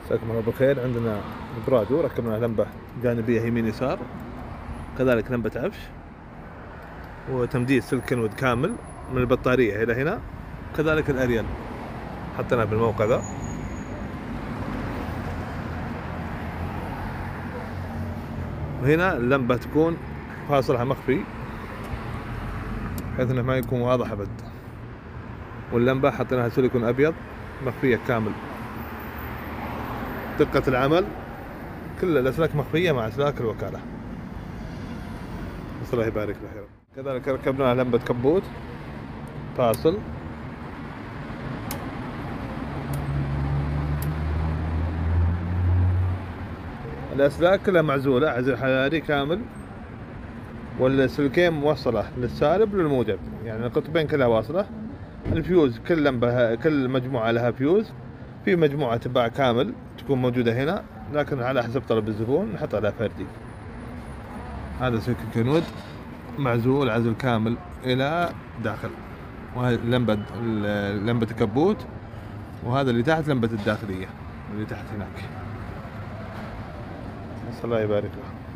مساكم الله بالخير. عندنا برادو ركبنا لمبة جانبية يمين يسار، كذلك لمبة عفش، وتمديد سلك كنود كامل من البطارية إلى هنا، كذلك الأريال حطيناه بالموقع ذا. وهنا اللمبة تكون فاصلها مخفي بحيث انه ما يكون واضح ابد، واللمبة حطيناها سيليكون ابيض مخفية كامل. دقة العمل كل الاسلاك مخفية مع اسلاك الوكالة. بس الله يبارك له خير. كذلك ركبنا لمبة كبوت فاصل، الاسلاك كلها معزولة عزل حراري كامل، والسلكين موصلة للسالب وللموجب، يعني القطبين كلها واصلة. الفيوز كل لمبة كل مجموعة لها فيوز، في مجموعة تباع كامل تكون موجودة هنا، لكن على حسب طلب الزبون نحط عليها فردي. هذا سلك الكنود معزول عزل كامل إلى داخل، وهذه لمبة الكبوت، وهذا اللي تحت لمبة الداخلية اللي تحت هناك. الله يبارك له.